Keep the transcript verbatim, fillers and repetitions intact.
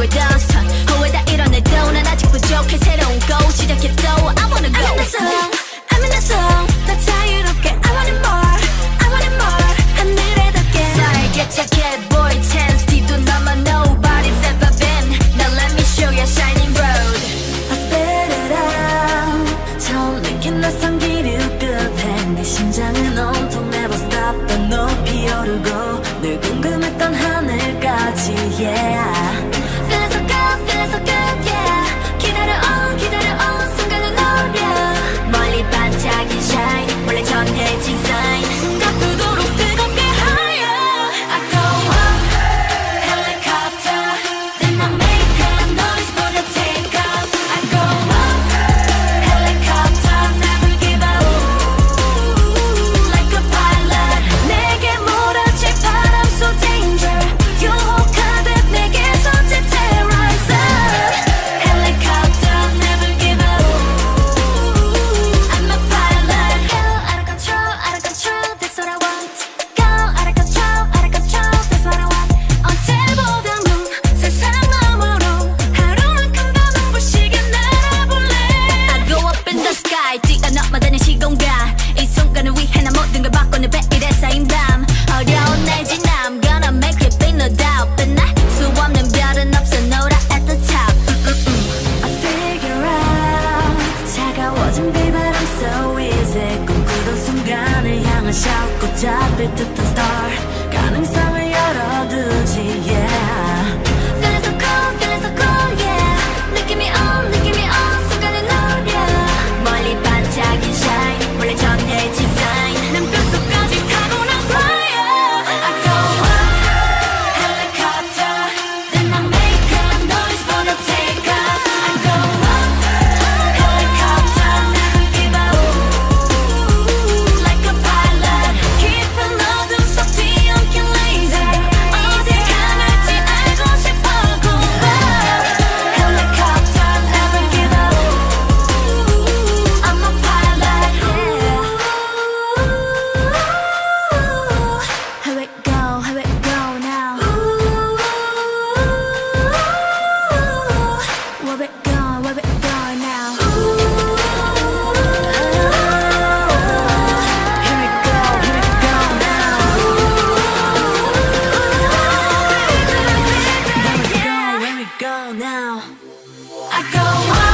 dust 후회 다 이뤄내도 난 아직 부족해 새로운 go 시작해도 I wanna go I'm in the zone I'm in the zone 더 자유롭게 I want it more I want it more 하늘에 닿게 살게 착해 boy chance 뒤도 너만 nobody's ever been Now let me show you a shining road I spit it out 처음 느낀 낯선 기류 끝에 네 심장은 온통 never stop 더 높이 오르고 늘 궁금했던 하늘까지 yeah Feeling so good feeling so good yeah 기다려온 기다려온 순간을 노려 멀리 반짝인 shine 원래 전해진 sign 숨가쁘도록 뜨겁게 higher I go up helicopter then I make a noise for the take off I go up helicopter never give up like a pilot 내게 몰아칠 바람 so danger 유혹하듯 내게서 terrorize helicopter never give up I'm a pilot go out of control out of control that's what I want go out of control out of control that's what I want 언제보다 문 세상 너머로 하루만큼 더 눈부시게 날아볼래 I go up in the sky 뛰어넘어다니는 시공간 이 순간을 위해 난 모든 걸 바꾸는 베일에 쌓인 밤 어려운 내 진남 Gonna make it big no doubt But 날 수 없는 별은 없어 노라 at the top I figure out 차가워진 비바람 so easy 꿈꾸던 순간을 향한 shout 꼭 잡힐 듯한 star 가능성을 열어두지 yeah Feeling so cool feeling so cool yeah 느낌이 on 느낌이 on 순간을 노려 멀리 반짝인 shine 원래 전해진 sign 난 뼛속까지 타고 난 flyer I go up helicopter then I make a noise for the take off I go up helicopter never give up like a pilot 깊은 어둠 속 뒤엉킨 laser 어디 향할지 알고 싶어 go up helicopter never give up I'm a pilot yeah Here we go here we go now Where we go where we go now Here we go here we go now Where we go where we go now I go up